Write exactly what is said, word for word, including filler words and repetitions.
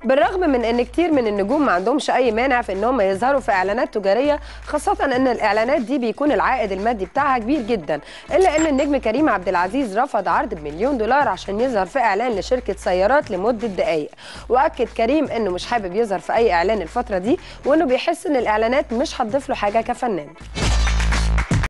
بالرغم من ان كتير من النجوم ما عندهمش اي مانع في انهم يظهروا في اعلانات تجاريه، خاصه ان الاعلانات دي بيكون العائد المادي بتاعها كبير جدا، الا ان النجم كريم عبد العزيز رفض عرض بمليون دولار عشان يظهر في اعلان لشركه سيارات لمده دقائق. واكد كريم انه مش حابب يظهر في اي اعلان الفتره دي، وانه بيحس ان الاعلانات مش هتضيف له حاجه كفنان.